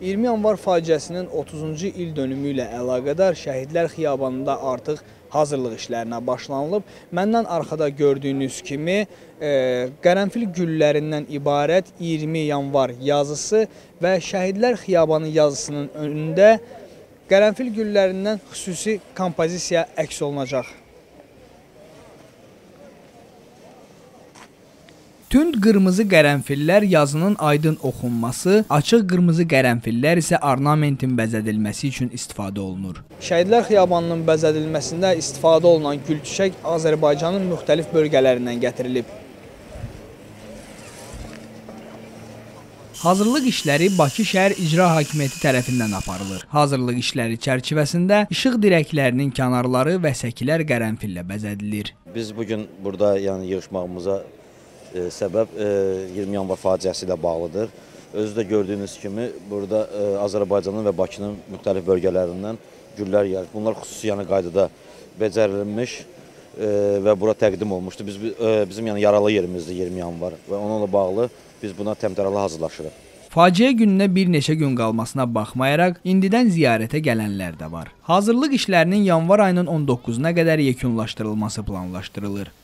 20 yanvar faciəsinin 30-cu il dönümü ilə əlaqədar Şəhidlər Xiyabanında artıq hazırlıq işlərinə başlanılıb. Məndən arxada gördüyünüz kimi qərənfil güllərindən ibarət 20 yanvar yazısı və Şəhidlər Xiyabanı yazısının önündə qərənfil güllərindən xüsusi kompozisiya əks olunacaq. Tünd qırmızı qərənfillər yazının aydın oxunması, açıq qırmızı qərənfillər isə ornamentin bəzədilməsi üçün istifadə olunur. Şəhidlər Xiyabanının bəzədilməsində istifadə olunan gülçiçək Azərbaycanın müxtəlif bölgələrindən gətirilib. Hazırlıq işləri Bakı Şəhər İcra Hakimiyyəti tərəfindən aparılır. Hazırlıq işləri çərçivəsində işıq dirəklərinin kənarları və səkilər qərənfillə bəzədilir. Biz bugün burada yığışmağımıza səbəb 20 yanvar faciəsi ilə bağlıdır. Özü də gördüyünüz kimi burada Azərbaycanın və Bakının müxtəlif bölgələrindən güllər gəlir. Bunlar xüsusi qaydada becərilmiş və bura təqdim olmuşdur. Bizim yaralı yerimizdir 20 yanvar və onunla bağlı biz buna təmtərəli hazırlaşırıq. Faciə gününə bir neçə gün qalmasına baxmayaraq, indidən ziyarətə gələnlər də var. Hazırlıq işlərinin yanvar ayının 19-na qədər yekunlaşdırılması planlaşdırılır.